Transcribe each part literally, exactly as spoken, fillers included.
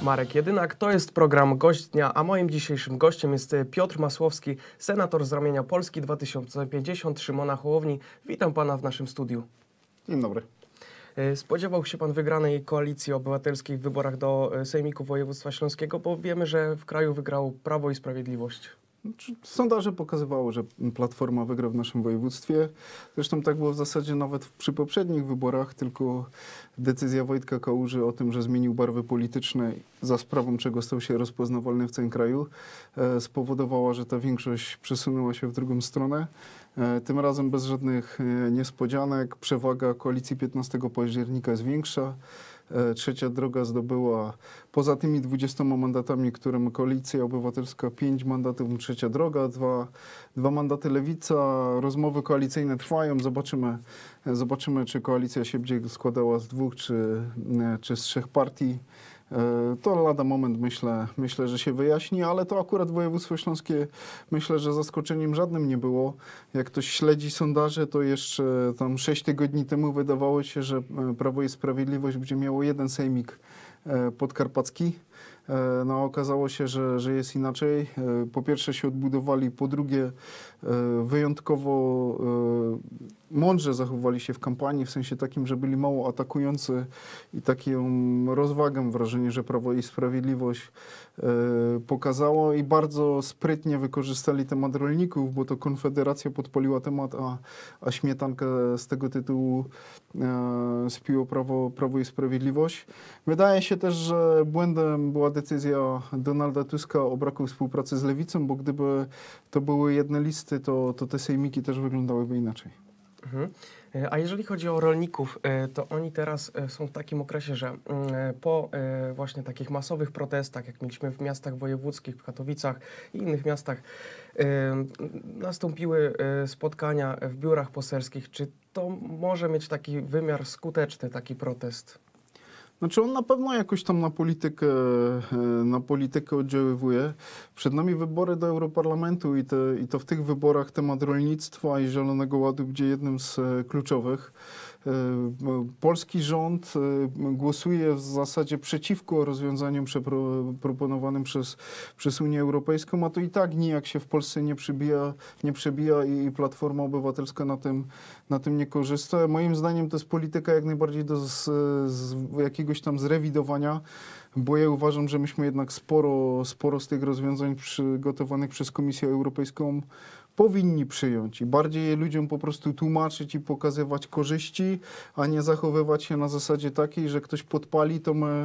Marek Jedynak, to jest program Gość Dnia, a moim dzisiejszym gościem jest Piotr Masłowski, senator z ramienia Polski dwa tysiące pięćdziesiąt, Szymona Hołowni. Witam pana w naszym studiu. Dzień dobry. Spodziewał się pan wygranej Koalicji Obywatelskiej w wyborach do Sejmiku Województwa Śląskiego, bo wiemy, że w kraju wygrało Prawo i Sprawiedliwość. Sondaże pokazywały, że Platforma wygra w naszym województwie. Zresztą tak było w zasadzie nawet przy poprzednich wyborach, tylko decyzja Wojtka Kałuży o tym, że zmienił barwy polityczne, za sprawą czego stał się rozpoznawalny w całym kraju, spowodowała, że ta większość przesunęła się w drugą stronę. Tym razem bez żadnych niespodzianek. Przewaga koalicji piętnastego października jest większa. Trzecia Droga zdobyła poza tymi dwudziestoma mandatami, które ma Koalicja Obywatelska, pięć mandatów Trzecia Droga, dwa, dwa mandaty Lewica. Rozmowy koalicyjne trwają. Zobaczymy, zobaczymy, czy koalicja się będzie składała z dwóch czy, czy z trzech partii. To lada moment, myślę, myślę, że się wyjaśni, ale to akurat województwo śląskie, myślę, że zaskoczeniem żadnym nie było. Jak ktoś śledzi sondaże, to jeszcze tam sześć tygodni temu wydawało się, że Prawo i Sprawiedliwość będzie miało jeden sejmik podkarpacki. No, okazało się, że, że jest inaczej. Po pierwsze się odbudowali, po drugie wyjątkowo mądrze zachowali się w kampanii, w sensie takim, że byli mało atakujący i taką rozwagę, wrażenie, że Prawo i Sprawiedliwość pokazało i bardzo sprytnie wykorzystali temat rolników, bo to Konfederacja podpaliła temat, a, a Śmietankę z tego tytułu spiło Prawo, Prawo i Sprawiedliwość. Wydaje się też, że błędem była decyzja Donalda Tuska o braku współpracy z Lewicą, bo gdyby to były jedne listy, to, to te sejmiki też wyglądałyby inaczej. Mhm. A jeżeli chodzi o rolników, to oni teraz są w takim okresie, że po właśnie takich masowych protestach, jak mieliśmy w miastach wojewódzkich, w Katowicach i innych miastach, nastąpiły spotkania w biurach poselskich. Czy to może mieć taki wymiar skuteczny, taki protest? Znaczy on na pewno jakoś tam na politykę, na politykę oddziaływuje. Przed nami wybory do Europarlamentu i, te, i to w tych wyborach temat rolnictwa i Zielonego Ładu będzie jednym z kluczowych. Polski rząd głosuje w zasadzie przeciwko rozwiązaniom proponowanym przez, przez Unię Europejską, a to i tak nijak się w Polsce nie przebija, nie przebija i Platforma Obywatelska na tym, na tym nie korzysta. Moim zdaniem to jest polityka jak najbardziej do z, z jakiegoś tam zrewidowania, bo ja uważam, że myśmy jednak sporo, sporo z tych rozwiązań przygotowanych przez Komisję Europejską powinni przyjąć i bardziej je ludziom po prostu tłumaczyć i pokazywać korzyści, a nie zachowywać się na zasadzie takiej, że ktoś podpali, to my,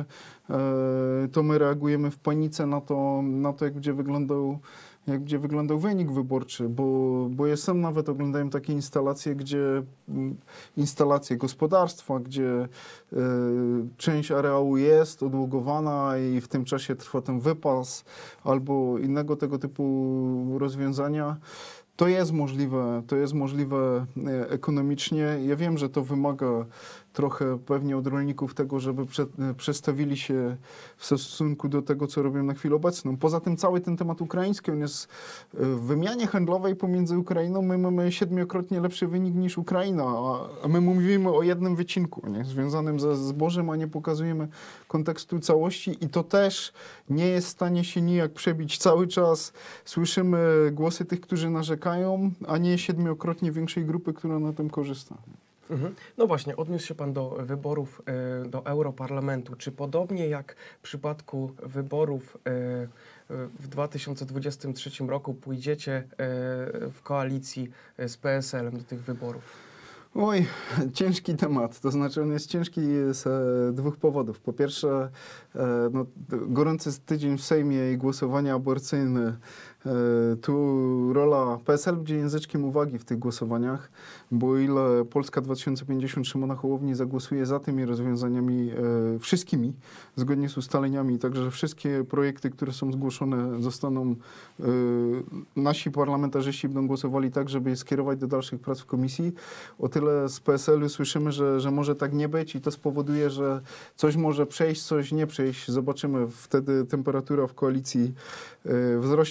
e, to my reagujemy w panice na to, na to jak będzie wyglądał, jak będzie wyglądał wynik wyborczy, bo, bo ja sam nawet oglądałem takie instalacje, gdzie instalacje gospodarstwa, gdzie y, część areału jest odłogowana i w tym czasie trwa ten wypas albo innego tego typu rozwiązania. To jest możliwe, to jest możliwe ekonomicznie. Ja wiem, że to wymaga trochę pewnie od rolników tego, żeby prze, przestawili się w stosunku do tego, co robią na chwilę obecną. Poza tym cały ten temat ukraiński, on jest w wymianie handlowej pomiędzy Ukrainą, my mamy siedmiokrotnie lepszy wynik niż Ukraina, a, a my mówimy o jednym wycinku, nie? Związanym ze zbożem, a nie pokazujemy kontekstu całości i to też nie jest w stanie się nijak przebić. Cały czas słyszymy głosy tych, którzy narzekają, a nie siedmiokrotnie większej grupy, która na tym korzysta. Mhm. No właśnie, odniósł się pan do wyborów y, do Europarlamentu. Czy podobnie jak w przypadku wyborów y, y, w dwa tysiące dwudziestym trzecim roku pójdziecie y, w koalicji z P S L-em do tych wyborów? Oj, ciężki temat. To znaczy on jest ciężki z e, dwóch powodów. Po pierwsze, e, no, gorący tydzień w Sejmie i głosowania aborcyjne. E, tu rola P S L będzie języczkiem uwagi w tych głosowaniach, bo o ile Polska dwa tysiące pięćdziesiąt Szymona Hołowni zagłosuje za tymi rozwiązaniami e, wszystkimi, zgodnie z ustaleniami, także wszystkie projekty, które są zgłoszone, zostaną, e, nasi parlamentarzyści będą głosowali tak, żeby je skierować do dalszych prac w komisji. O tyle z P S L-u słyszymy, że, że może tak nie być i to spowoduje, że coś może przejść, coś nie przejść. Zobaczymy. Wtedy temperatura w koalicji y, wzrośnie gwałtownie.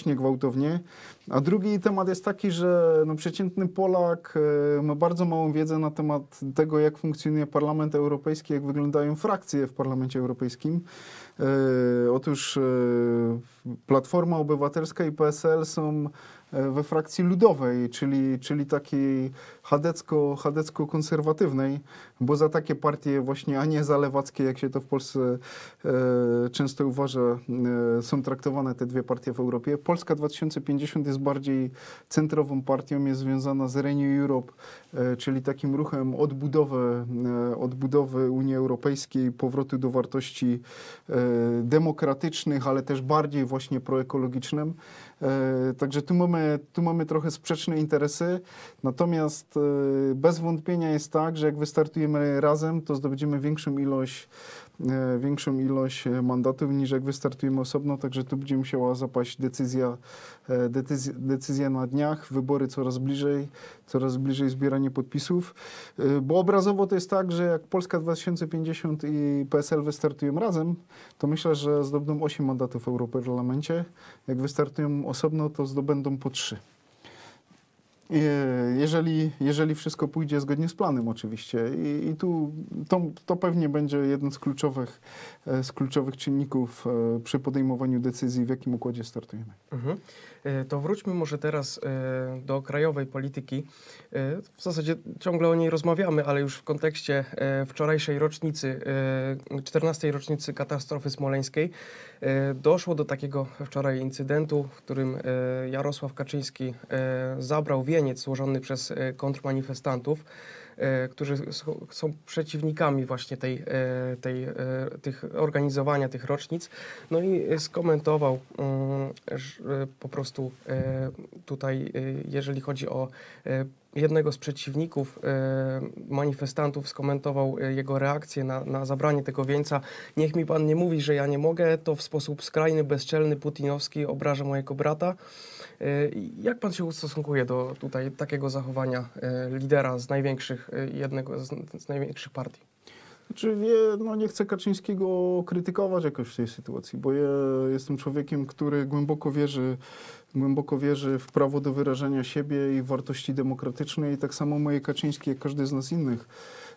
gruntownie. A drugi temat jest taki, że no, przeciętny Polak e, ma bardzo małą wiedzę na temat tego, jak funkcjonuje Parlament Europejski, jak wyglądają frakcje w Parlamencie Europejskim. E, otóż e, Platforma Obywatelska i P S L są we frakcji ludowej, czyli, czyli takiej chadecko, chadecko-konserwatywnej, bo za takie partie właśnie, a nie za lewackie, jak się to w Polsce e, często uważa, e, są traktowane te dwie partie w Europie. Polska dwa tysiące pięćdziesiąt jest bardziej centrową partią, jest związana z Renew Europe, e, czyli takim ruchem odbudowy, e, odbudowy Unii Europejskiej, powrotu do wartości e, demokratycznych, ale też bardziej właśnie proekologicznym. E, także tu mamy, tu mamy trochę sprzeczne interesy, natomiast e, bez wątpienia jest tak, że jak wystartujemy razem, to zdobędziemy większą ilość, e, większą ilość mandatów niż jak wystartujemy osobno, także tu będzie musiała zapaść decyzja, e, decyzja, decyzja na dniach, wybory coraz bliżej, coraz bliżej zbieranie podpisów, e, bo obrazowo to jest tak, że jak Polska dwa tysiące pięćdziesiąt i P S L wystartują razem, to myślę, że zdobędą osiem mandatów w Europarlamencie. Jak wystartują osobno, to zdobędą po trzy. Jeżeli, jeżeli wszystko pójdzie zgodnie z planem oczywiście. I, i tu to, to pewnie będzie jeden z kluczowych, z kluczowych czynników przy podejmowaniu decyzji, w jakim układzie startujemy. Mhm. To wróćmy może teraz do krajowej polityki. W zasadzie ciągle o niej rozmawiamy, ale już w kontekście wczorajszej rocznicy, czternastej rocznicy katastrofy smoleńskiej, doszło do takiego wczoraj incydentu, w którym Jarosław Kaczyński zabrał wieniec złożony przez kontrmanifestantów, którzy są przeciwnikami właśnie tej, tej, tych organizowania tych rocznic. No i skomentował po prostu tutaj, jeżeli chodzi o jednego z przeciwników manifestantów, skomentował jego reakcję na, na zabranie tego wieńca. Niech mi pan nie mówi, że ja nie mogę, to w sposób skrajny, bezczelny, putinowski obraża mojego brata. Jak pan się ustosunkuje do tutaj takiego zachowania lidera z największych, jednego z, z największych partii? Znaczy nie, no nie chcę Kaczyńskiego krytykować jakoś w tej sytuacji, bo ja jestem człowiekiem, który głęboko wierzy, głęboko wierzy w prawo do wyrażania siebie i w wartości demokratyczne i tak samo moje Kaczyński, jak każdy z nas innych.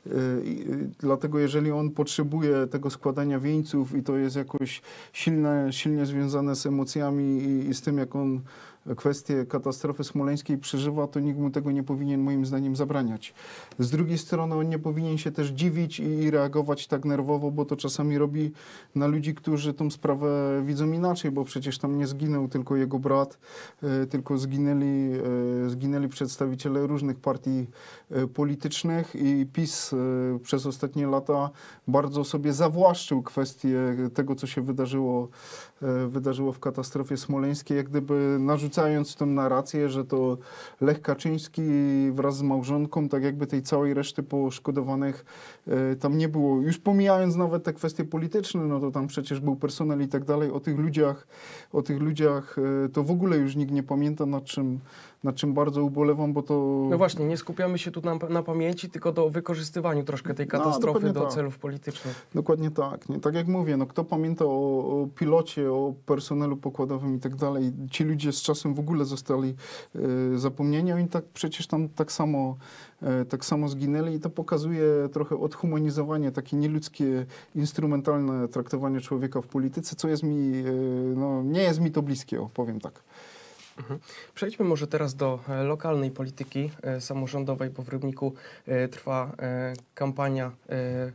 I dlatego jeżeli on potrzebuje tego składania wieńców i to jest jakoś silne, silnie związane z emocjami i, i z tym, jak on kwestię katastrofy smoleńskiej przeżywa, to nikt mu tego nie powinien moim zdaniem zabraniać. Z drugiej strony on nie powinien się też dziwić i reagować tak nerwowo, bo to czasami robi na ludzi, którzy tą sprawę widzą inaczej, bo przecież tam nie zginął tylko jego brat, tylko zginęli, zginęli przedstawiciele różnych partii politycznych i PiS przez ostatnie lata bardzo sobie zawłaszczył kwestię tego, co się wydarzyło, wydarzyło w katastrofie smoleńskiej, jak gdyby narzucając tę narrację, że to Lech Kaczyński wraz z małżonką, tak jakby tej całej reszty poszkodowanych tam nie było. Już pomijając nawet te kwestie polityczne, no to tam przecież był personel i tak dalej. O tych ludziach, o tych ludziach to w ogóle już nikt nie pamięta, nad czym, nad czym bardzo ubolewam, bo to... No właśnie, nie skupiamy się tu na, na pamięci, tylko do wykorzystywaniu troszkę tej katastrofy no, do tak. celów politycznych. Dokładnie tak. Nie? Tak jak mówię, no kto pamięta o, o pilocie, o personelu pokładowym i tak dalej. Ci ludzie z czasem w ogóle zostali e, zapomnieni. Oni tak przecież tam tak samo, e, tak samo zginęli i to pokazuje trochę odhumanizowanie, takie nieludzkie, instrumentalne traktowanie człowieka w polityce, co jest mi, e, no nie jest mi to bliskie, o, powiem tak. Mhm. Przejdźmy może teraz do e, lokalnej polityki e, samorządowej, bo w Rybniku e, trwa e, kampania, e, e,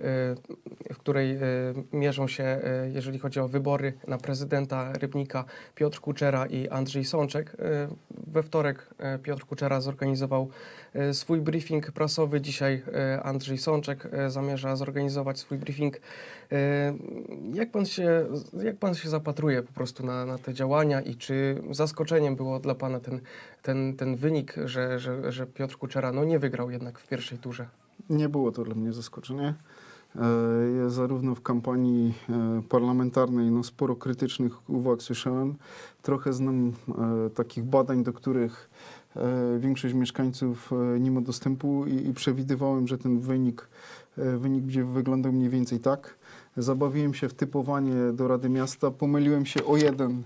w której e, mierzą się, e, jeżeli chodzi o wybory na prezydenta Rybnika, Piotr Kuczera i Andrzej Sączek. E, we wtorek e, Piotr Kuczera zorganizował e, swój briefing prasowy. Dzisiaj e, Andrzej Sączek e, zamierza zorganizować swój briefing. E, jak pan się, jak pan się zapatruje po prostu na, na te działania i czy zaskoczeniem było dla pana ten, ten, ten wynik, że, że, że Piotr Kuczera no, nie wygrał jednak w pierwszej turze? Nie było to dla mnie zaskoczenie. Ja zarówno w kampanii parlamentarnej no, sporo krytycznych uwag słyszałem. Trochę znam takich badań, do których większość mieszkańców nie ma dostępu i, i przewidywałem, że ten wynik, wynik będzie wyglądał mniej więcej tak. Zabawiłem się w typowanie do Rady Miasta, pomyliłem się o jeden,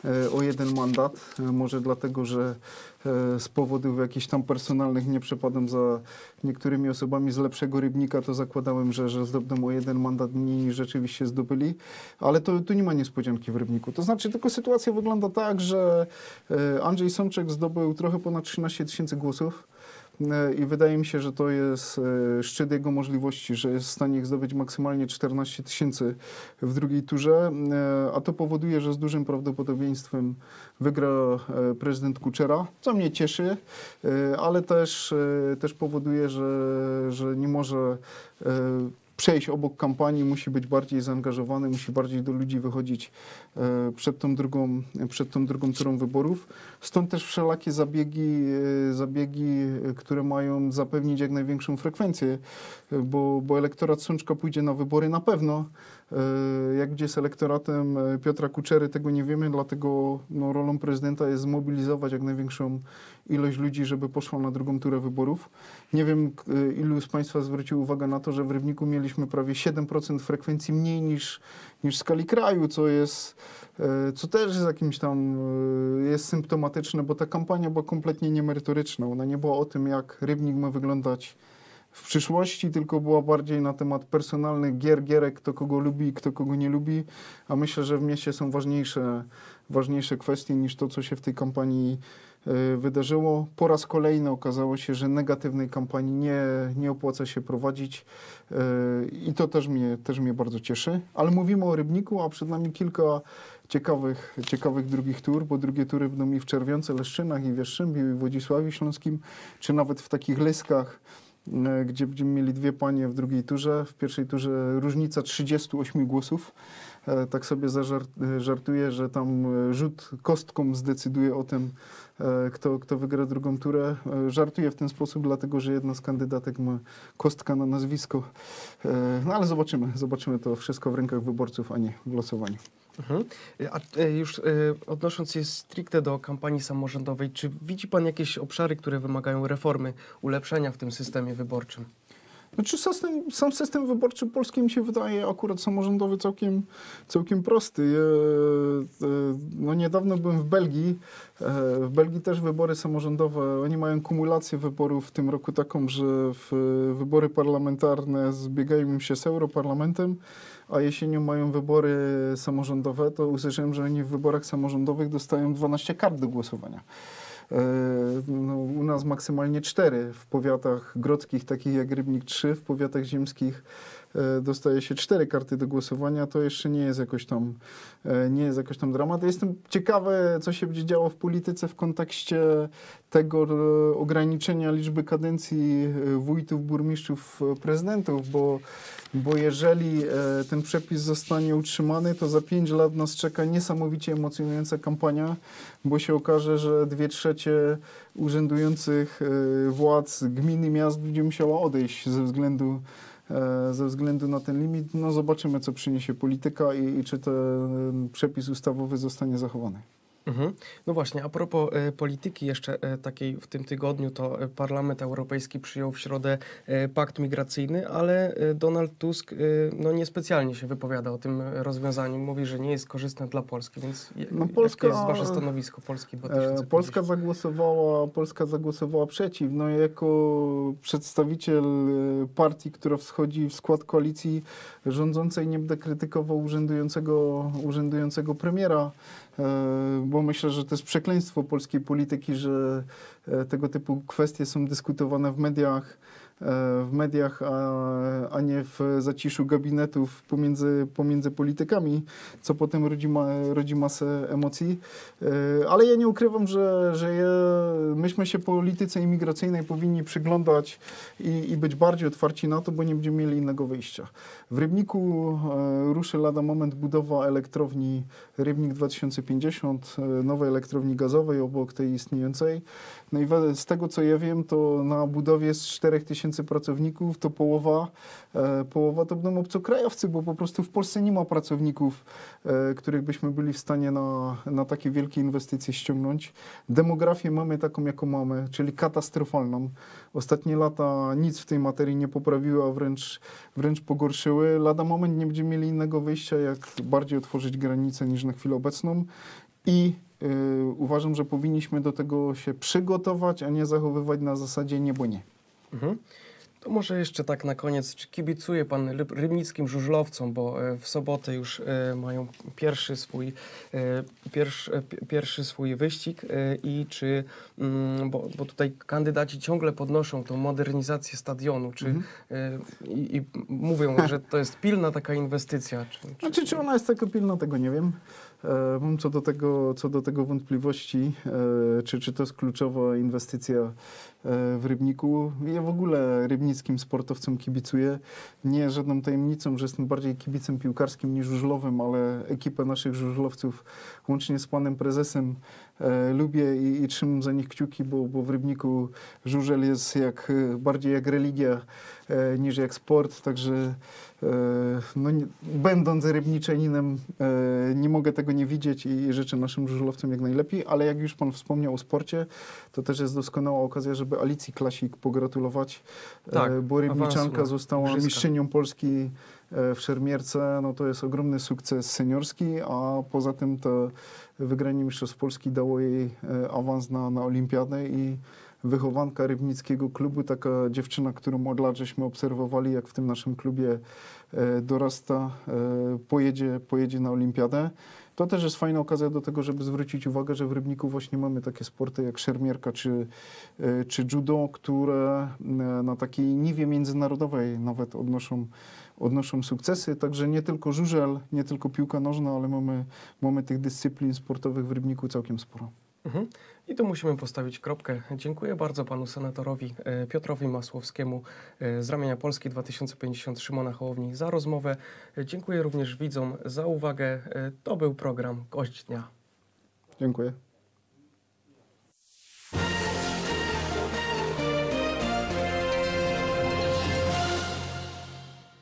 e, o jeden mandat. E, może dlatego, że e, z powodów jakichś tam personalnych nie przepadam za niektórymi osobami z lepszego Rybnika, to zakładałem, że, że zdobędą o jeden mandat mniej niż rzeczywiście zdobyli. Ale to, tu nie ma niespodzianki w Rybniku. To znaczy tylko sytuacja wygląda tak, że e, Andrzej Sączek zdobył trochę ponad trzynaście tysięcy głosów. I wydaje mi się, że to jest szczyt jego możliwości, że jest w stanie ich zdobyć maksymalnie czternaście tysięcy w drugiej turze, a to powoduje, że z dużym prawdopodobieństwem wygra prezydent Kuczera, co mnie cieszy, ale też, też powoduje, że, że nie może przejść obok kampanii, musi być bardziej zaangażowany, musi bardziej do ludzi wychodzić e, przed tą drugą, przed tą drugą turą wyborów. Stąd też wszelakie zabiegi, e, zabiegi, które mają zapewnić jak największą frekwencję, e, bo, bo elektorat Sączka pójdzie na wybory na pewno. E, jak gdzie z elektoratem Piotra Kuczery, tego nie wiemy, dlatego no, rolą prezydenta jest zmobilizować jak największą ilość ludzi, żeby poszła na drugą turę wyborów. Nie wiem, ilu z Państwa zwrócił uwagę na to, że w Rybniku mieliśmy prawie siedem procent frekwencji mniej niż, niż w skali kraju, co jest, co też jest jakimś tam, jest symptomatyczne, bo ta kampania była kompletnie niemerytoryczna. Ona nie była o tym, jak Rybnik ma wyglądać w przyszłości, tylko była bardziej na temat personalnych gier, gierek, kto kogo lubi, kto kogo nie lubi, a myślę, że w mieście są ważniejsze, ważniejsze kwestie niż to, co się w tej kampanii wydarzyło. Po raz kolejny okazało się, że negatywnej kampanii nie, nie opłaca się prowadzić i to też mnie, też mnie bardzo cieszy. Ale mówimy o Rybniku, a przed nami kilka ciekawych, ciekawych drugich tur, bo drugie tury będą i w Czerwionce, Leszczynach, i w Jastrzębiu, i w Wodzisławiu Śląskim, czy nawet w takich Lyskach, gdzie będziemy mieli dwie panie w drugiej turze. W pierwszej turze różnica trzydziestu ośmiu głosów. Tak sobie zażartuję, że tam rzut kostką zdecyduje o tym, kto, kto wygra drugą turę. Żartuję w ten sposób, dlatego że jedna z kandydatek ma kostka na nazwisko. No ale zobaczymy. Zobaczymy to wszystko w rękach wyborców, a nie w losowaniu. Mhm. A już odnosząc się stricte do kampanii samorządowej, czy widzi Pan jakieś obszary, które wymagają reformy, ulepszenia w tym systemie wyborczym? Znaczy system, sam system wyborczy polski mi się wydaje akurat samorządowy całkiem, całkiem prosty. Ja, no niedawno byłem w Belgii. W Belgii też wybory samorządowe, oni mają kumulację wyborów w tym roku taką, że w wybory parlamentarne zbiegają im się z Europarlamentem, a jesienią mają wybory samorządowe. To usłyszałem, że oni w wyborach samorządowych dostają dwanaście kart do głosowania. No, u nas maksymalnie cztery, w powiatach grodzkich, takich jak Rybnik trzy, w powiatach ziemskich dostaje się cztery karty do głosowania, to jeszcze nie jest jakoś tam, nie jest jakoś tam dramat. Jestem ciekawy, co się będzie działo w polityce w kontekście tego ograniczenia liczby kadencji wójtów, burmistrzów, prezydentów, bo, bo jeżeli ten przepis zostanie utrzymany, to za pięć lat nas czeka niesamowicie emocjonująca kampania, bo się okaże, że dwie trzecie urzędujących władz gminy, miast będzie musiała odejść ze względu ze względu na ten limit. No zobaczymy, co przyniesie polityka i, i czy ten przepis ustawowy zostanie zachowany. Mhm. No właśnie, a propos e, polityki jeszcze e, takiej w tym tygodniu, to e, Parlament Europejski przyjął w środę e, pakt migracyjny, ale e, Donald Tusk e, no niespecjalnie się wypowiada o tym rozwiązaniu. Mówi, że nie jest korzystne dla Polski, więc je, no Polska, jakie jest wasze stanowisko Polski dwa tysiące pięćdziesiąt? Polska zagłosowała, Polska zagłosowała przeciw. No jako przedstawiciel partii, która wschodzi w skład koalicji rządzącej, nie będę krytykował urzędującego, urzędującego premiera, bo myślę, że to jest przekleństwo polskiej polityki, że tego typu kwestie są dyskutowane w mediach, w mediach, a, a nie w zaciszu gabinetów pomiędzy, pomiędzy politykami, co potem rodzi, ma, rodzi masę emocji. Ale ja nie ukrywam, że, że je, myśmy się polityce imigracyjnej powinni przyglądać i, i być bardziej otwarci na to, bo nie będziemy mieli innego wyjścia. W Rybniku ruszy lada moment budowa elektrowni Rybnik dwa tysiące pięćdziesiąt, nowej elektrowni gazowej obok tej istniejącej. No i z tego, co ja wiem, to na budowie z czterech tysięcy pracowników, to połowa, e, połowa to będą obcokrajowcy, bo po prostu w Polsce nie ma pracowników, e, których byśmy byli w stanie na, na takie wielkie inwestycje ściągnąć. Demografię mamy taką, jaką mamy, czyli katastrofalną. Ostatnie lata nic w tej materii nie poprawiły, a wręcz, wręcz pogorszyły. Lada moment nie będziemy mieli innego wyjścia, jak bardziej otworzyć granice niż na chwilę obecną. I y, uważam, że powinniśmy do tego się przygotować, a nie zachowywać na zasadzie nie, bo nie. Mhm. To może jeszcze tak na koniec, czy kibicuje pan ryb- rybnickim żużlowcom, bo e, w sobotę już e, mają pierwszy swój, e, pierwszy, e, pi- pierwszy swój wyścig e, i czy, mm, bo, bo tutaj kandydaci ciągle podnoszą tą modernizację stadionu, czy Mhm. e, i, i mówią, że to jest pilna taka inwestycja. Czy, czy, Znaczy, czy ona jest taka pilna, tego nie wiem. E, mam co do tego, co do tego wątpliwości, e, czy, czy to jest kluczowa inwestycja e, w Rybniku. Ja w ogóle rybnickim sportowcom kibicuję. Nie jest żadną tajemnicą, że jestem bardziej kibicem piłkarskim niż żużlowym, ale ekipę naszych żużlowców, łącznie z panem prezesem, e, lubię i, i trzymam za nich kciuki, bo, bo w Rybniku żużel jest jak, bardziej jak religia e, niż jak sport, także e, no, nie, będąc rybniczaninem e, nie mogę tego nie widzieć i życzę naszym żużlowcom jak najlepiej, ale jak już pan wspomniał o sporcie, to też jest doskonała okazja, żeby Alicji Klasik pogratulować, Tak, e, bo rybniczanka awansu na została igrzyska. mistrzynią Polski e, w szermierce, no to jest ogromny sukces seniorski, a poza tym to wygranie Mistrzostw Polski dało jej e, awans na, na olimpiadę i wychowanka rybnickiego klubu, taka dziewczyna, którą od lat żeśmy obserwowali, jak w tym naszym klubie e, dorasta, e, pojedzie, pojedzie na olimpiadę. To też jest fajna okazja do tego, żeby zwrócić uwagę, że w Rybniku właśnie mamy takie sporty jak szermierka czy, e, czy judo, które e, na takiej niwie międzynarodowej nawet odnoszą, odnoszą sukcesy. Także nie tylko żużel, nie tylko piłka nożna, ale mamy, mamy tych dyscyplin sportowych w Rybniku całkiem sporo. Mhm. I tu musimy postawić kropkę. Dziękuję bardzo panu senatorowi e, Piotrowi Masłowskiemu e, z ramienia Polski dwa tysiące pięćdziesiąt Szymona Hołowni za rozmowę. E, Dziękuję również widzom za uwagę. E, To był program Gość Dnia. Dziękuję.